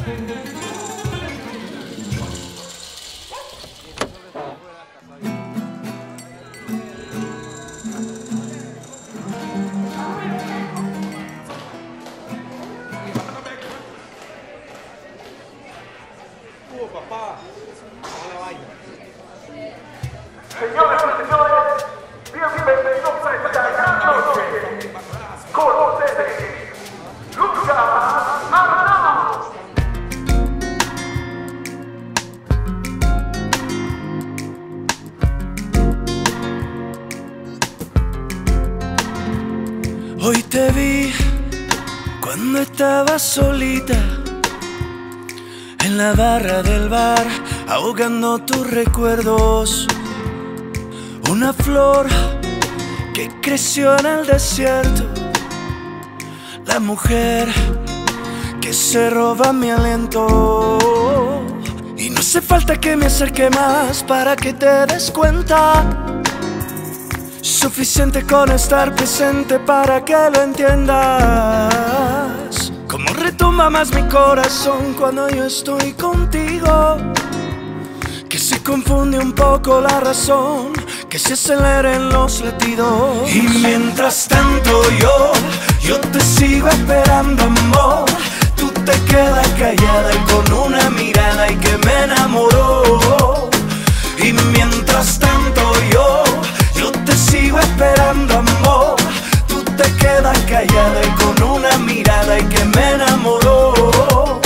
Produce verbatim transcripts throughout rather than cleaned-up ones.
Señoras y señores, bienvenidos a esta gran noche. Con ustedes, Lucas Arnau. Hoy te vi cuando estabas solita en la barra del bar, ahogando tus recuerdos. Una flor que creció en el desierto, la mujer que se roba mi aliento. Y no hace falta que me acerque más para que te des cuenta. Suficiente con estar presente para que lo entiendas. Como retumba más mi corazón cuando yo estoy contigo, que se confunde un poco la razón, que se aceleren los latidos. Y mientras tanto yo, yo te sigo esperando, amor. Tú te quedas callada y con una mirada y que me enamoró. Y mientras tanto yo, yo te sigo esperando, amor. Tú te quedas callada y con una mirada y que me enamoró.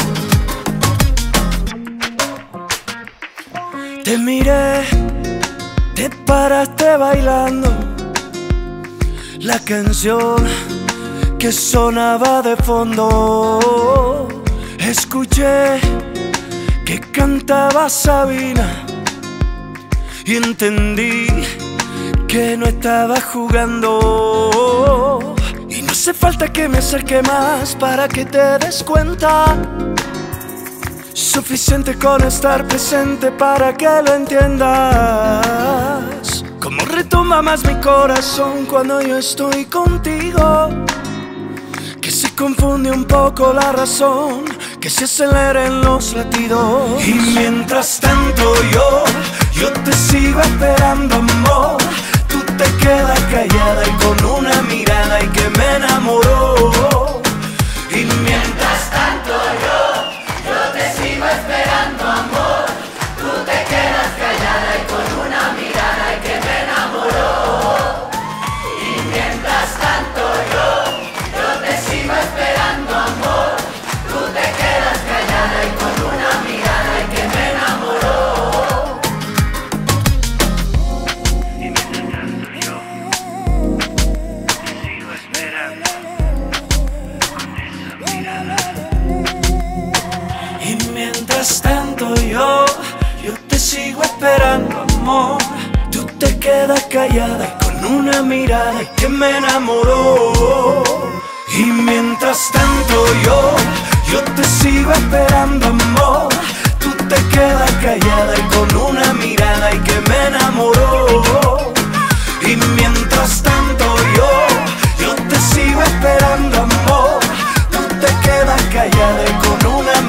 Te miré, te paraste bailando la canción que sonaba de fondo. Escuché que cantaba Sabina y entendí que no estaba jugando. Y no hace falta que me acerque más para que te des cuenta. Suficiente con estar presente para que lo entiendas. Como retumba más mi corazón cuando yo estoy contigo, que se confunde un poco la razón, que se aceleren los latidos. Y mientras tanto yo, yo te sigo esperando, amor. Tú te quedas callada y con una mirada y que me enamoró. Y mientras tanto yo, yo te sigo esperando, amor. Tú te quedas callada y con una mirada y que me enamoró. Y mientras tanto yo, yo te sigo esperando, amor. Tú te quedas callada y con una mirada y que me enamoró. Y mientras tanto yo, te sigo esperando con esa mirada. Y mientras tanto yo, yo te sigo esperando, amor. Tú te quedas callada y con una mirada que me enamoró. Y mientras tanto yo, yo te sigo esperando, amor. Tú te quedas callada y con una mirada y que me enamoró. Y mientras tanto yo, yo te sigo esperando, amor. Tú te quedas callada y con una